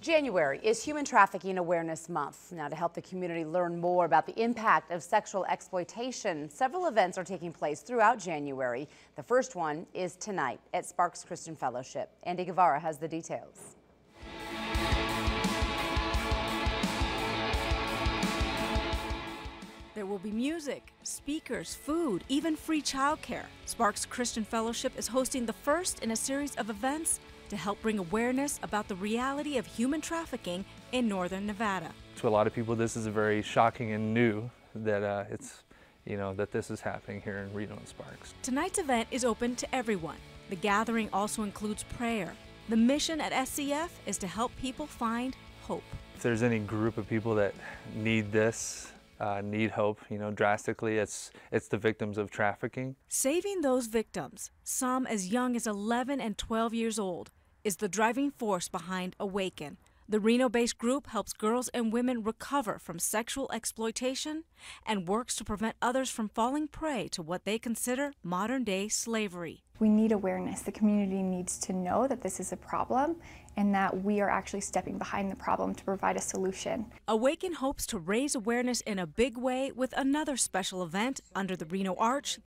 January is Human Trafficking Awareness Month. Now, to help the community learn more about the impact of sexual exploitation, several events are taking place throughout January. The first one is tonight at Sparks Christian Fellowship. Andy Guevara has the details. There will be music, speakers, food, even free childcare. Sparks Christian Fellowship is hosting the first in a series of events to help bring awareness about the reality of human trafficking in northern Nevada. To a lot of people, this is very shocking and new that that this is happening here in Reno and Sparks. Tonight's event is open to everyone. The gathering also includes prayer. The mission at SCF is to help people find hope. If there's any group of people that need this, need hope, drastically, it's the victims of trafficking. Saving those victims, some as young as 11 and 12 years old, is the driving force behind Awaken. The Reno-based group helps girls and women recover from sexual exploitation and works to prevent others from falling prey to what they consider modern-day slavery. We need awareness. The community needs to know that this is a problem and that we are actually stepping behind the problem to provide a solution. Awaken hopes to raise awareness in a big way with another special event under the Reno Arch